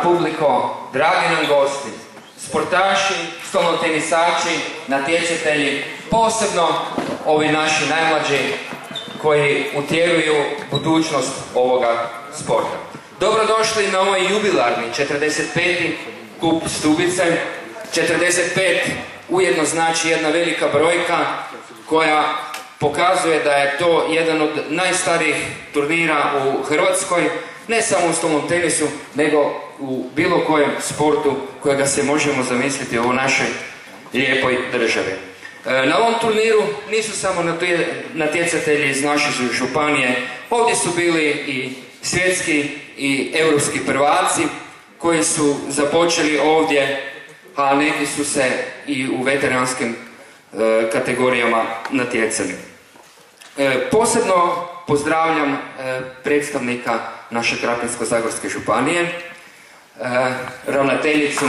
publiko, dragi nam gosti, sportaši, stolnotenisači, natjecatelji, posebno ovi naši najmlađi koji utjeruju budućnost ovoga sporta. Dobrodošli na ovaj jubilarni 45. kup Stubice. 45 ujedno znači jedna velika brojka koja pokazuje da je to jedan od najstarijih turnira u Hrvatskoj, ne samo u stolnom tenisu, nego u bilo kojem sportu kojega se možemo zamisliti u našoj lijepoj državi. Na ovom turniru nisu samo natjecatelji iz naše županije, ovdje su bili i svjetski i europski prvaci koji su započeli ovdje, a neki su se i u veteranskim kategorijama natjecali. Posebno pozdravljam predstavnika naše Krapinsko-zagorske županije, ravnateljicu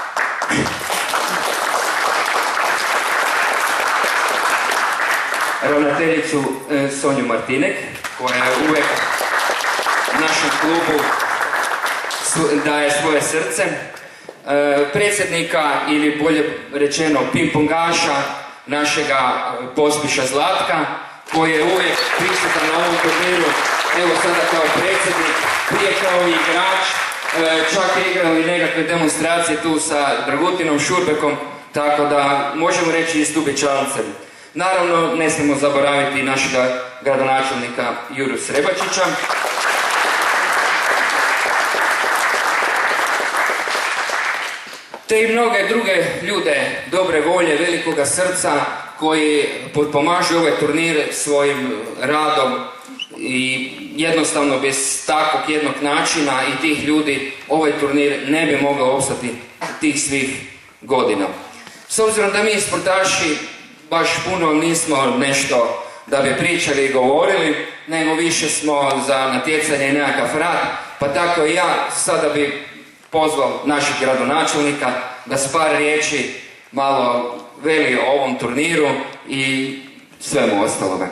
Sonju Martinek, koja je uvijek našem klubu daje svoje srce, predsjednika ili bolje rečeno ping-pongaša našega Pospiša Zlatka, koji je uvijek prisutan na ovom turniru, evo sada kao predsjednik, prije kao igrač, čak je igrali nekakve demonstracije tu sa Dragutinom Šurbekom, tako da možemo reći i Stubičancem. Naravno, ne smijemo zaboraviti i našega gradonačelnika Juru Srebačića. Te i mnoge druge ljude dobre volje, velikoga srca, koji potpomažu ovaj turnir svojim radom i jednostavno bez takvog jednog načina i tih ljudi ovaj turnir ne bi mogao opstati tih svih godina. S obzirom da mi sportaši baš puno nismo nešto da bi pričali i govorili, nego više smo za natjecanje i nekakav rad, pa tako i ja sada bi pozvao našeg gradonačelnika da s par riječi malo veli o ovom turniru i svemu ostalome.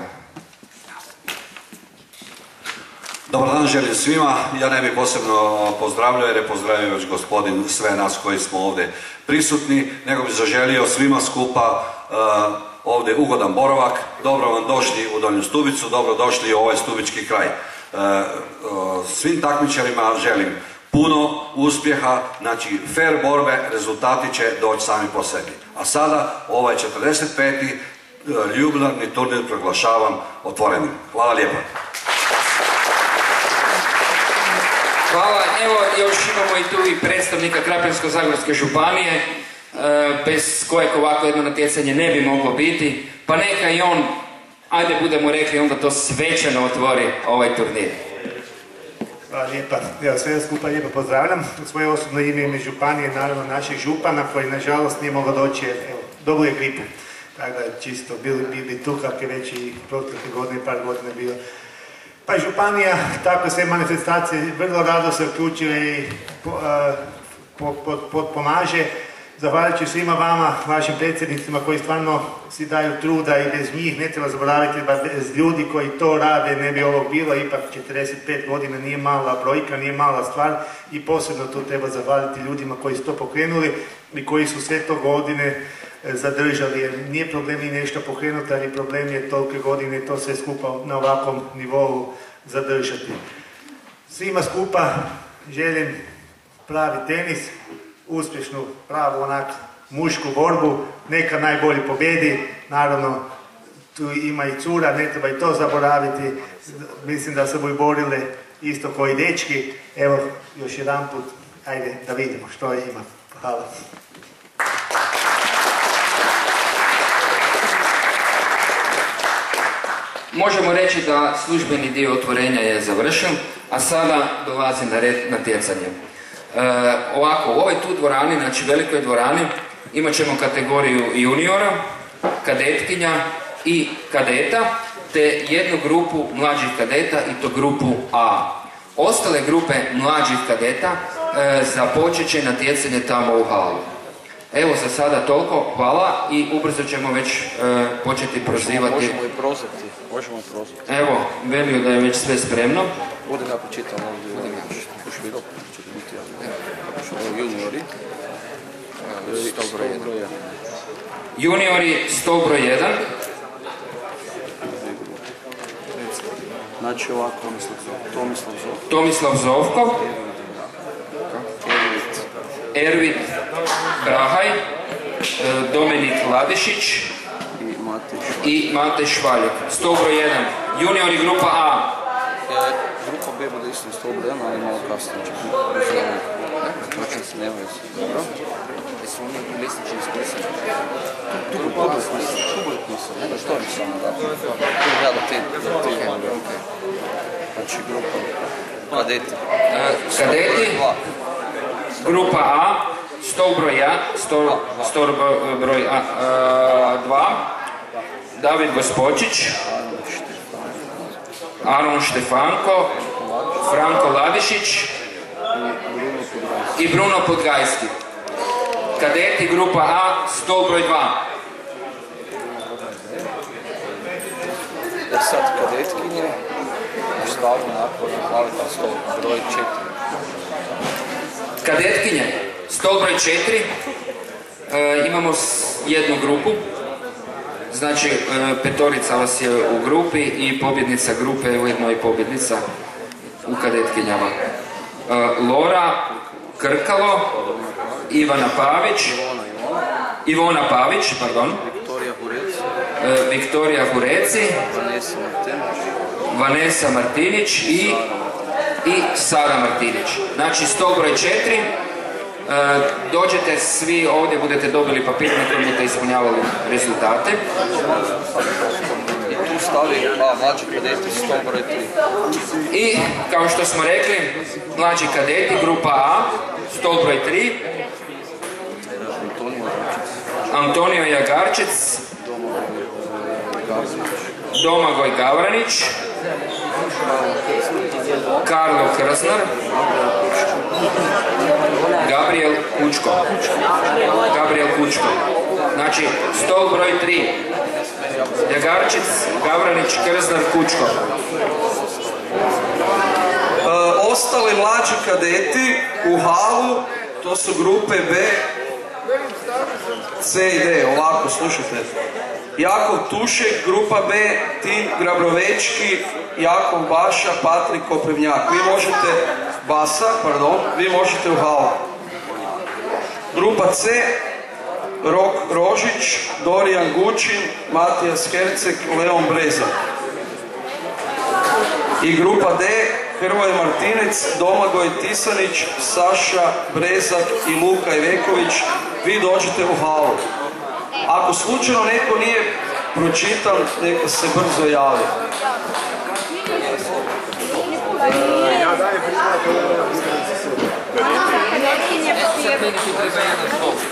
Dobar dan želim svima. Ja ne bih posebno pozdravljao jer je pozdravio već gospodin sve nas koji smo ovdje prisutni, nego bih zaželio svima skupa ovdje ugodan boravak. Dobro vam došli u Donju Stubicu, dobro došli u ovaj stubički kraj. Svim takmičarima želim puno uspjeha, znači fair borbe, rezultati će doći sami po sebi. A sada ovaj 45. jubilarni turnir proglašavam otvorenim. Hvala lijepo. Hvala, evo još imamo i tu i predstavnika Krapinsko-zagorske županije, bez kojeg ovako jedno natjecanje ne bi moglo biti, pa neka i on, ajde budemo rekli, onda to svečano otvori ovaj turnir. Hvala lijepa. Evo, sve skupa lijepo pozdravljam. U svoje osobno ime ime županije, naravno naših župana, koji nažalost nije mogao doći, evo, dobio je gripu. Tako da čisto bili tu kako je već i protekle godine, par godina bilo. Pa i županija, tako sve manifestacije, vrlo rado se uključuje i pomaže. Zahvaljujući svima vama, vašim predsjednicima koji stvarno si daju truda i bez njih ne treba zaboraviti, bez ljudi koji to rade ne bi ovo bilo, ipak 45 godina nije mala brojka, nije mala stvar i posebno tu treba zahvaliti ljudima koji su to pokrenuli i koji su sve to godine zadržali, jer nije problem i nešto pokrenuti, ali problem je tolike godine to sve skupa na ovakvom nivou zadržati. Svima skupa želim pravi tenis, uspješnu, pravu onak mušku borbu, neka najbolji pobjedi, naravno tu ima i cura, ne treba i to zaboraviti, mislim da se budu borile isto koji dečki, evo još jedan put, ajde da vidimo što ima. Hvala. Možemo reći da službeni dio otvorenja je završen, a sada dolazi na red natjecanje. Ovako, u ovoj tu dvorani, znači velikoj dvorani, imat ćemo kategoriju juniora, kadetkinja i kadeta, te jednu grupu mlađih kadeta i to grupu A. Ostale grupe mlađih kadeta započet će natjecanje tamo u halu. Evo za sada toliko, hvala i ubrzo ćemo već početi prozivati. Možemo i prozvati. Evo, velio da je već sve spremno. Budem ja počitam ovdje. Budem ja počitam. Juniori. Juniori, stol broj 1. Znači ovako, Tomislav Zovko. Ervit Brahaj. Dominik Ladišić. I Matej Švaljak. Stol broj 1. Juniori, grupa A. Grupa B bude isto stol broj 1, ali malo kasnije će biti. Znači se nemaju se. Dobro. Jesu oni listići ispisani? Tu nisam. Ne da što mi samo da. Tu ja da ti. Znači grupa kadeti. Kadeti. Grupa A. Stol broj 2. David Gospočić. Aron Štefanko. Franko Ladišić. I Bruno Podgajski. Kadeti, grupa A, stol broj 2. Sad kadetkinje, stavno napor, kvalita stol broj 4. Kadetkinje, stol broj 4. Imamo jednu grupu. Znači, petorica vas je u grupi i pobjednica grupe je ujedno i pobjednica u kadetkinjama. Lora Krkalo, Ivona Pavić, Viktorija Hureci, Vanesa Martinić i Sara Martinić. Znači, stol broj 4. Dođete svi ovdje, budete dobili papir na kojem budete ispunjavali rezultate. I tu stavi mlađi kadeti, stol broj 3. I, kao što smo rekli, mlađi kadeti, grupa A, stol broj 3. Antonio Jagarčec, Domagoj Gavranić, Karlo Krsnar, Gabriel Kučko. Znači, stol broj 3. Jagarčec, Gavranić, Krsnar, Kučko. Ostali mlađi kadeti u halu, to su grupe B, C i D. Ovako, slušajte. Jakov Tušek, grupa B, Tim Grabrovečki, Jakov Baša, Patrik Koprivnjak. Vi možete u halu. Grupa C, Rok Rožić, Dorijan Gučin, Matijas Herceg, Leon Brezak. I grupa D, Hrvoje Martinec, Domagoj Tisanić, Saša Brezak i Luka Iveković. Vi dođete u halu. Ako slučajno neko nije pročitan, neka se brzo javi. Ja dajem primjer.